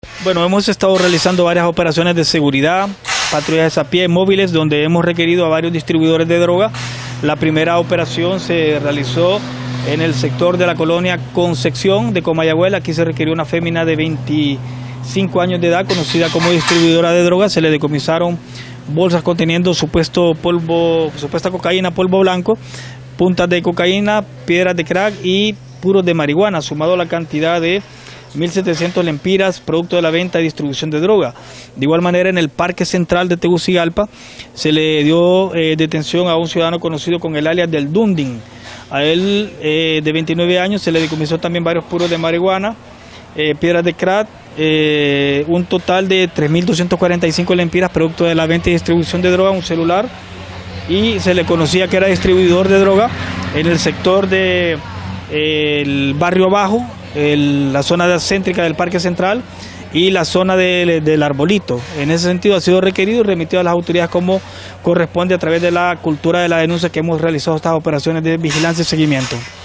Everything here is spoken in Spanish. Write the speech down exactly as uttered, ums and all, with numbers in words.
Bueno, hemos estado realizando varias operaciones de seguridad, patrullas a pie, móviles, donde hemos requerido a varios distribuidores de droga. La primera operación se realizó en el sector de la colonia Concepción de Comayagüela. Aquí se requirió una fémina de veinticinco años de edad, conocida como distribuidora de drogas. Se le decomisaron bolsas conteniendo supuesto polvo, supuesta cocaína, polvo blanco, puntas de cocaína, piedras de crack y puros de marihuana, sumado a la cantidad de mil setecientas lempiras, producto de la venta y distribución de droga. De igual manera, en el Parque Central de Tegucigalpa se le dio eh, detención a un ciudadano conocido con el alias del Dundin. A él, eh, de veintinueve años, se le decomisó también varios puros de marihuana, eh, piedras de crack, eh, un total de tres mil doscientas cuarenta y cinco lempiras, producto de la venta y distribución de droga, un celular, y se le conocía que era distribuidor de droga en el sector de eh, el barrio Bajo, el, la zona céntrica del Parque Central y la zona de, del Arbolito. En ese sentido ha sido requerido y remitido a las autoridades como corresponde a través de la cultura de la denuncia que hemos realizado estas operaciones de vigilancia y seguimiento.